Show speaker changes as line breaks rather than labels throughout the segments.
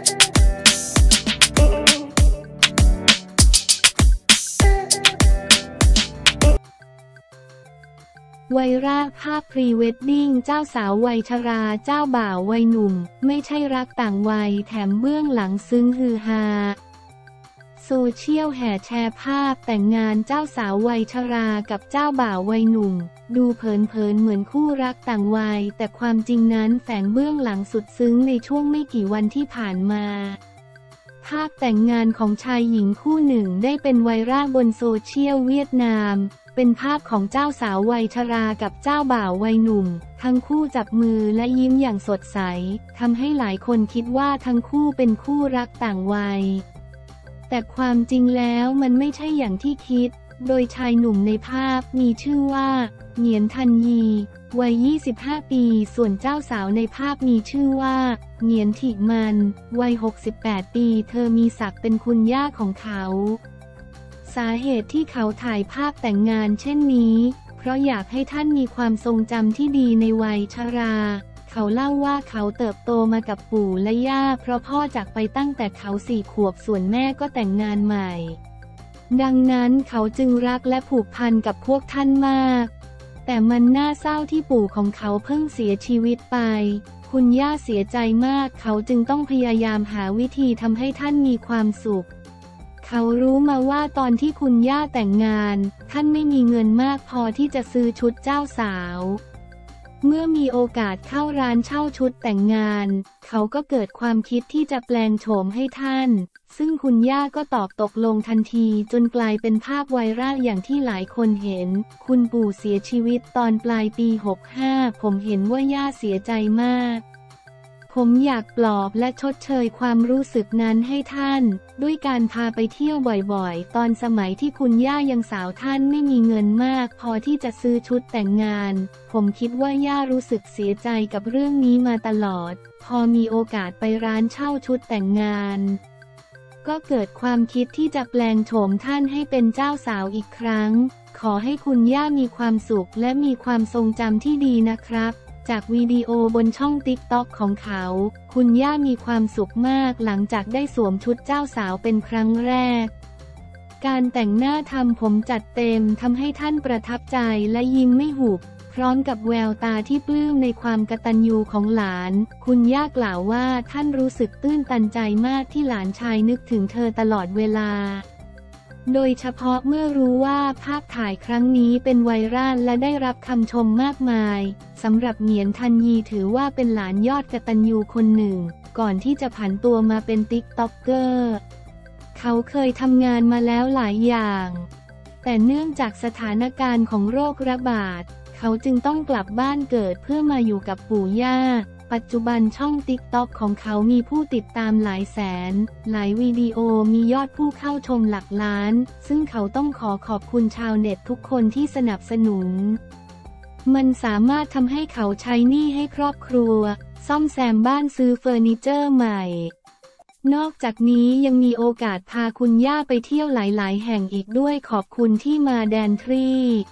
ไวรัลภาพพรีเวดดิ้งเจ้าสาววัยชราเจ้าบ่าววัยหนุ่มไม่ใช่รักต่างวัยแถมเบื้องหลังซึ้งฮือฮาโซเชียลแห่แชร์ภาพแต่งงานเจ้าสาววัยชรากับเจ้าบ่าววัยหนุ่มดูเผินๆเหมือนคู่รักต่างวัยแต่ความจริงนั้นแฝงเบื้องหลังสุดซึ้งในช่วงไม่กี่วันที่ผ่านมาภาพแต่งงานของชายหญิงคู่หนึ่งได้เป็นไวรัลบนโซเชียลเวียดนามเป็นภาพของเจ้าสาววัยชรากับเจ้าบ่าววัยหนุ่มทั้งคู่จับมือและยิ้มอย่างสดใสทำให้หลายคนคิดว่าทั้งคู่เป็นคู่รักต่างวัยแต่ความจริงแล้วมันไม่ใช่อย่างที่คิดโดยชายหนุ่มในภาพมีชื่อว่าเหงียนทันยีวัย 25 ปีส่วนเจ้าสาวในภาพมีชื่อว่าเหงียนถิมันวัย 68 ปีเธอมีศักดิ์เป็นคุณย่าของเขาสาเหตุที่เขาถ่ายภาพแต่งงานเช่นนี้เพราะอยากให้ท่านมีความทรงจำที่ดีในวัยชราเขาเล่าว่าเขาเติบโตมากับปู่และย่าเพราะพ่อจากไปตั้งแต่เขา4 ขวบส่วนแม่ก็แต่งงานใหม่ดังนั้นเขาจึงรักและผูกพันกับพวกท่านมากแต่มันน่าเศร้าที่ปู่ของเขาเพิ่งเสียชีวิตไปคุณย่าเสียใจมากเขาจึงต้องพยายามหาวิธีทำให้ท่านมีความสุขเขารู้มาว่าตอนที่คุณย่าแต่งงานท่านไม่มีเงินมากพอที่จะซื้อชุดเจ้าสาวเมื่อมีโอกาสเข้าร้านเช่าชุดแต่งงานเขาก็เกิดความคิดที่จะแปลงโฉมให้ท่านซึ่งคุณย่าก็ตอบตกลงทันทีจนกลายเป็นภาพไวรัลอย่างที่หลายคนเห็นคุณปู่เสียชีวิตตอนปลายปี 65ผมเห็นว่าย่าเสียใจมากผมอยากปลอบและชดเชยความรู้สึกนั้นให้ท่านด้วยการพาไปเที่ยวบ่อยๆตอนสมัยที่คุณย่ายังสาวท่านไม่มีเงินมากพอที่จะซื้อชุดแต่งงานผมคิดว่าย่ารู้สึกเสียใจกับเรื่องนี้มาตลอดพอมีโอกาสไปร้านเช่าชุดแต่งงานก็เกิดความคิดที่จะแปลงโฉมท่านให้เป็นเจ้าสาวอีกครั้งขอให้คุณย่ามีความสุขและมีความทรงจำที่ดีนะครับจากวิดีโอบนช่อง TikTok ของเขาคุณย่ามีความสุขมากหลังจากได้สวมชุดเจ้าสาวเป็นครั้งแรกการแต่งหน้าทำผมจัดเต็มทำให้ท่านประทับใจและยิ้มไม่หุบพร้อมกับแววตาที่ปลื้มในความกตัญญูของหลานคุณย่ากล่าวว่าท่านรู้สึกตื้นตันใจมากที่หลานชายนึกถึงเธอตลอดเวลาโดยเฉพาะเมื่อรู้ว่าภาพถ่ายครั้งนี้เป็นไวรัลและได้รับคำชมมากมายสำหรับเหงียนทันยีถือว่าเป็นหลานยอดกตัญญูคนหนึ่งก่อนที่จะผันตัวมาเป็นติ๊กต็อกเกอร์เขาเคยทำงานมาแล้วหลายอย่างแต่เนื่องจากสถานการณ์ของโรคระบาดเขาจึงต้องกลับบ้านเกิดเพื่อมาอยู่กับปู่ย่าปัจจุบันช่อง TikTok ของเขามีผู้ติดตามหลายแสนหลายวิดีโอมียอดผู้เข้าชมหลักล้านซึ่งเขาต้องขอบคุณชาวเน็ตทุกคนที่สนับสนุนมันสามารถทำให้เขาใช้หนี้ให้ครอบครัวซ่อมแซมบ้านซื้อเฟอร์นิเจอร์ใหม่นอกจากนี้ยังมีโอกาสพาคุณย่าไปเที่ยวหลายๆแห่งอีกด้วยขอบคุณที่มาแดนทรี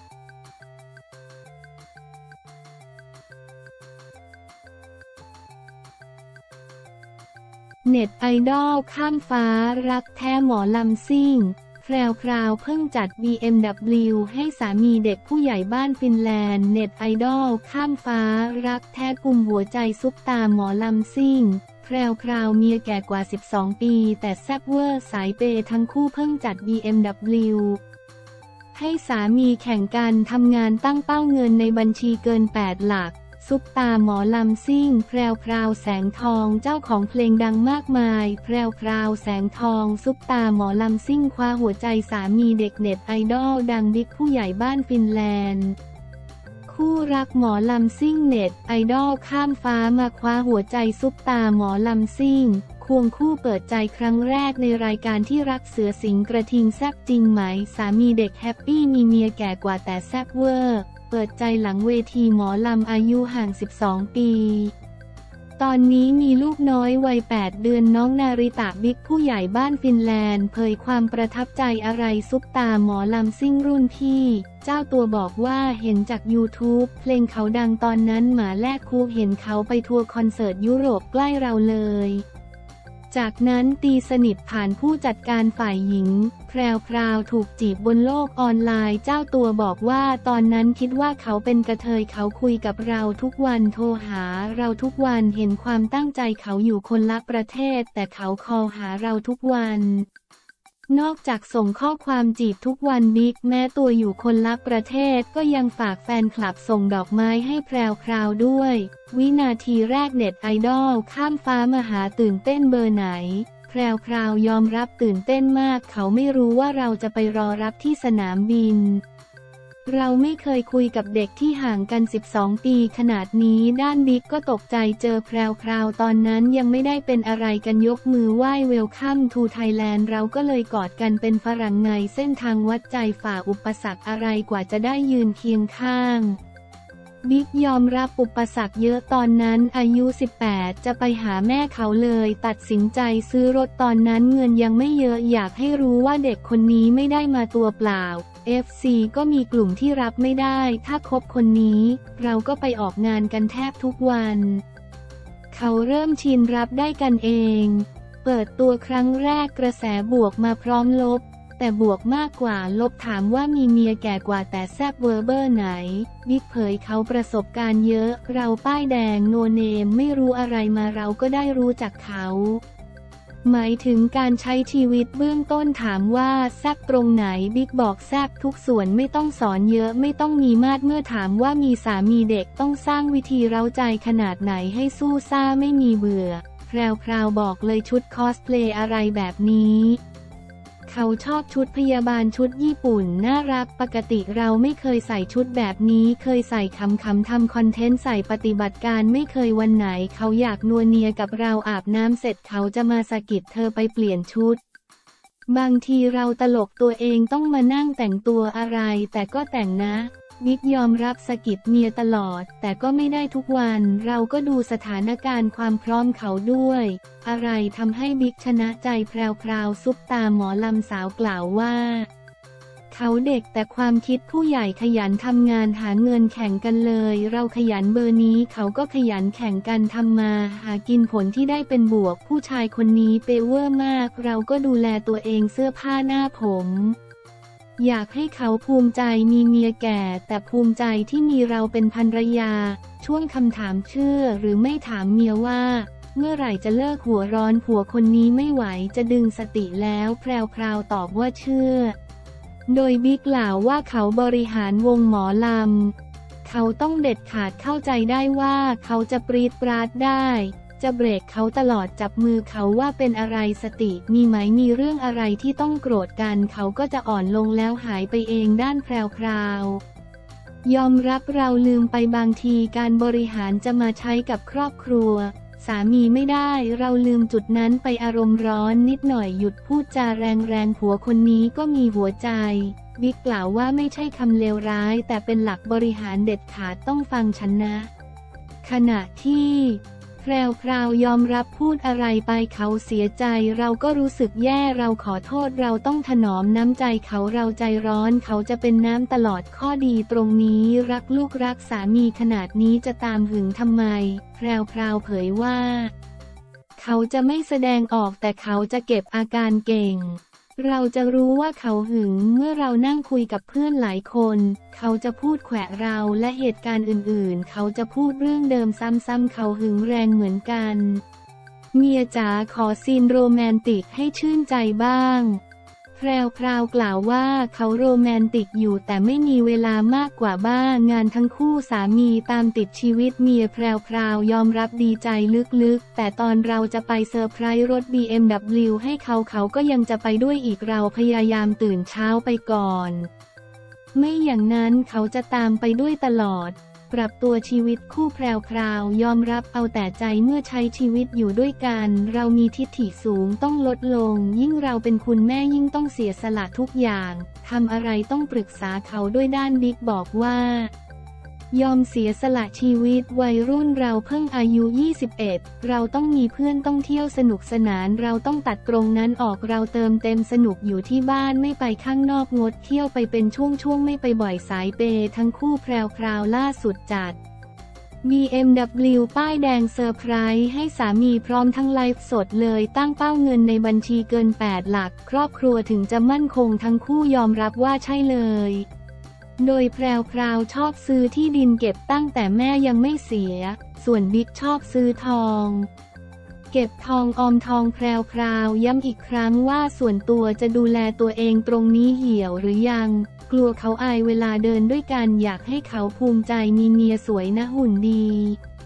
เน็ตไอดอลข้ามฟ้ารักแท้หมอลำซิ่งแพรวเพิ่งจัด BMW ให้สามีเด็กผู้ใหญ่บ้านฟินแลนด์เน็ตไอดอลข้ามฟ้ารักแท้กุมหัวใจซุปตาหมอลำซิ่งแพรวเมียแก่กว่า12 ปีแต่แซ่บเวอร์สายเปย์ทั้งคู่เพิ่งจัด BMW ให้สามีแข่งกันทำงานตั้งเป้าเงินในบัญชีเกิน8 หลักซุปตาหมอลำซิ่งแพรวแสงทองเจ้าของเพลงดังมากมายแพรวแสงทองซุปตาหมอลำซิ่งคว้าหัวใจสามีเด็กเน็ตไอดอลดังบิ๊กผู้ใหญ่บ้านฟินแลนด์คู่รักหมอลำซิ่งเน็ตไอดอลข้ามฟ้ามาคว้าหัวใจซุปตาหมอลำซิ่งควงคู่เปิดใจครั้งแรกในรายการที่รักเสือสิงกระทิงแซ่บจริงไหมสามีเด็กแฮปปี้มีเมียแก่กว่าแต่แซ่บเวอร์เปิดใจหลังเวทีหมอลำอายุห่าง12 ปีตอนนี้มีลูกน้อยวัย8 เดือนน้องนาริตะบิ๊กผู้ใหญ่บ้านฟินแลนด์เผยความประทับใจอะไรซุปตาหมอลำซิ่งรุ่นพี่เจ้าตัวบอกว่าเห็นจาก YouTube เพลงเขาดังตอนนั้นหมาแลกคูเห็นเขาไปทัวร์คอนเสิร์ตยุโรปใกล้เราเลยจากนั้นตีสนิทผ่านผู้จัดการฝ่ายหญิงแพรวถูกจีบบนโลกออนไลน์เจ้าตัวบอกว่าตอนนั้นคิดว่าเขาเป็นกระเทยเขาคุยกับเราทุกวันโทรหาเราทุกวันเห็นความตั้งใจเขาอยู่คนละประเทศแต่เขาคอลหาเราทุกวันนอกจากส่งข้อความจีบทุกวันบิ๊กแม้ตัวอยู่คนละประเทศก็ยังฝากแฟนคลับส่งดอกไม้ให้แพรวด้วยวินาทีแรกเน็ตไอดอลข้ามฟ้ามาหาตื่นเต้นเบอร์ไหนแพรวยอมรับตื่นเต้นมากเขาไม่รู้ว่าเราจะไปรอรับที่สนามบินเราไม่เคยคุยกับเด็กที่ห่างกัน12 ปีขนาดนี้ด้านบิ๊กก็ตกใจเจอแพรวตอนนั้นยังไม่ได้เป็นอะไรกันยกมือไหว้เวลคัมทูไทยแลนด์เราก็เลยกอดกันเป็นฝรั่งไงเส้นทางวัดใจฝ่าอุปสรรคอะไรกว่าจะได้ยืนเคียงข้างบิ๊กยอมรับอุปสรรคเยอะตอนนั้นอายุ18จะไปหาแม่เขาเลยตัดสินใจซื้อรถตอนนั้นเงินยังไม่เยอะอยากให้รู้ว่าเด็กคนนี้ไม่ได้มาตัวเปล่า FC ก็มีกลุ่มที่รับไม่ได้ถ้าคบคนนี้เราก็ไปออกงานกันแทบทุกวันเขาเริ่มชินรับได้กันเองเปิดตัวครั้งแรกกระแสบวกมาพร้อมลบแต่บวกมากกว่าลบถามว่ามีเมียแก่กว่าแต่แซบเวอร์เบอร์ไหนบิ๊กเผยเขาประสบการณ์เยอะเราป้ายแดงโนเนมไม่รู้อะไรมาเราก็ได้รู้จักเขาหมายถึงการใช้ชีวิตเบื้องต้นถามว่าแซบตรงไหนบิ๊กบอกแซบทุกส่วนไม่ต้องสอนเยอะไม่ต้องมีมาดเมื่อถามว่ามีสามีเด็กต้องสร้างวิธีเร้าใจขนาดไหนให้สู้ซ่าไม่มีเบื่อแพรวบอกเลยชุดคอสเพลย์อะไรแบบนี้เขาชอบชุดพยาบาลชุดญี่ปุ่นน่ารักปกติเราไม่เคยใส่ชุดแบบนี้เคยใส่ขำๆทำคอนเทนต์ใส่ปฏิบัติการไม่เคยวันไหนเขาอยากนัวเนียกับเราอาบน้ำเสร็จเขาจะมาสะกิดเธอไปเปลี่ยนชุดบางทีเราตลกตัวเองต้องมานั่งแต่งตัวอะไรแต่ก็แต่งนะบิ๊กยอมรับสะกิดเมียตลอดแต่ก็ไม่ได้ทุกวันเราก็ดูสถานการณ์ความพร้อมเขาด้วยอะไรทำให้บิ๊กชนะใจแพรวซุปตาหมอลำสาวกล่าวว่าเขาเด็กแต่ความคิดผู้ใหญ่ขยันทำงานหาเงินแข่งกันเลยเราขยันเบอร์นี้เขาก็ขยันแข่งกันทำมาหากินผลที่ได้เป็นบวกผู้ชายคนนี้เปเวอร์มากเราก็ดูแลตัวเองเสื้อผ้าหน้าผมอยากให้เขาภูมิใจมีเมียแก่แต่ภูมิใจที่มีเราเป็นภรรยาช่วงคำถามเชื่อหรือไม่ถามเมียว่าเมื่อไหร่จะเลิกหัวร้อนผัวคนนี้ไม่ไหวจะดึงสติแล้วแพรวตอบว่าเชื่อโดยบิ๊กกล่าวว่าเขาบริหารวงหมอลำเขาต้องเด็ดขาดเข้าใจได้ว่าเขาจะปรีดปราดได้จะเบรกเขาตลอดจับมือเขาว่าเป็นอะไรสติมีไหมมีเรื่องอะไรที่ต้องโกรธกันเขาก็จะอ่อนลงแล้วหายไปเองด้านแพรวยอมรับเราลืมไปบางทีการบริหารจะมาใช้กับครอบครัวสามีไม่ได้เราลืมจุดนั้นไปอารมณ์ร้อนนิดหน่อยหยุดพูดจาแรงผัวคนนี้ก็มีหัวใจบิ๊กกล่าวว่าไม่ใช่คำเลวร้ายแต่เป็นหลักบริหารเด็ดขาดต้องฟังฉันนะขณะที่แพรวยอมรับพูดอะไรไปเขาเสียใจเราก็รู้สึกแย่เราขอโทษเราต้องถนอมน้ำใจเขาเราใจร้อนเขาจะเป็นน้ำตลอดข้อดีตรงนี้รักลูกรักสามีขนาดนี้จะตามหึงทำไมแพรวเผยว่าเขาจะไม่แสดงออกแต่เขาจะเก็บอาการเก่งเราจะรู้ว่าเขาหึงเมื่อเรานั่งคุยกับเพื่อนหลายคนเขาจะพูดแขวะเราและเหตุการณ์อื่นๆเขาจะพูดเรื่องเดิมซ้ำๆเขาหึงแรงเหมือนกันเมียจ๋าขอซีนโรแมนติกให้ชื่นใจบ้างแพรวกล่าวว่าเขาโรแมนติกอยู่แต่ไม่มีเวลามากกว่าบ้างงานทั้งคู่สามีตามติดชีวิตเมียแพรวยอมรับดีใจลึกๆแต่ตอนเราจะไปเซอร์ไพรส์รถ BMW ให้เขาก็ยังจะไปด้วยอีกเราพยายามตื่นเช้าไปก่อนไม่อย่างนั้นเขาจะตามไปด้วยตลอดปรับตัวชีวิตคู่แพรวยอมรับเอาแต่ใจเมื่อใช้ชีวิตอยู่ด้วยกันเรามีทิฐิสูงต้องลดลงยิ่งเราเป็นคุณแม่ยิ่งต้องเสียสละทุกอย่างทำอะไรต้องปรึกษาเขาด้วยด้านบิ๊กบอกว่ายอมเสียสละชีวิตวัยรุ่นเราเพิ่งอายุ21เราต้องมีเพื่อนต้องเที่ยวสนุกสนานเราต้องตัดตรงนั้นออกเราเติมเต็มสนุกอยู่ที่บ้านไม่ไปข้างนอกงดเที่ยวไปเป็นช่วงไม่ไปบ่อยสายเปย์ทั้งคู่แพรวล่าสุดจัด BMW ป้ายแดงเซอร์ไพรส์ให้สามีพร้อมทั้งไลฟ์สดเลยตั้งเป้าเงินในบัญชีเกิน8หลักครอบครัวถึงจะมั่นคงทั้งคู่ยอมรับว่าใช่เลยโดยแพรวชอบซื้อที่ดินเก็บตั้งแต่แม่ยังไม่เสียส่วนบิ๊กชอบซื้อทองเก็บทองออมทองแพรวย้ำอีกครั้งว่าส่วนตัวจะดูแลตัวเองตรงนี้เหี่ยวหรือยังกลัวเขาอายเวลาเดินด้วยกันอยากให้เขาภูมิใจมีเมียสวยนะหุ่นดี